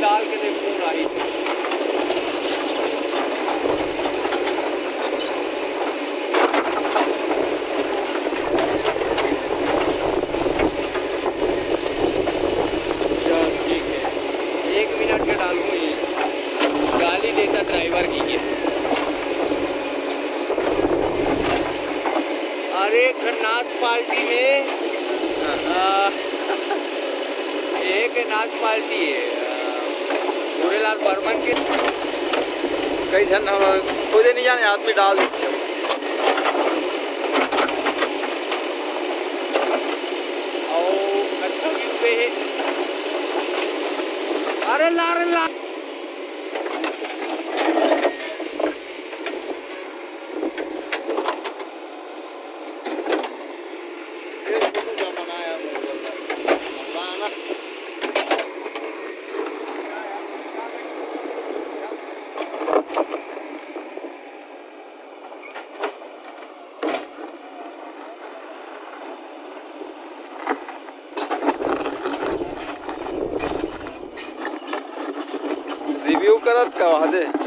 डाल के देखो राही गाली देता ड्राइवर की ये। अरे नाथ पार्टी में एक नाथ पार्टी है पूरेलाल बर्मन के कई जन खुद नहीं जाने आदमी डाल देते और अच्छा व्यू पे है। अरे ला रिव्यू करत का दे।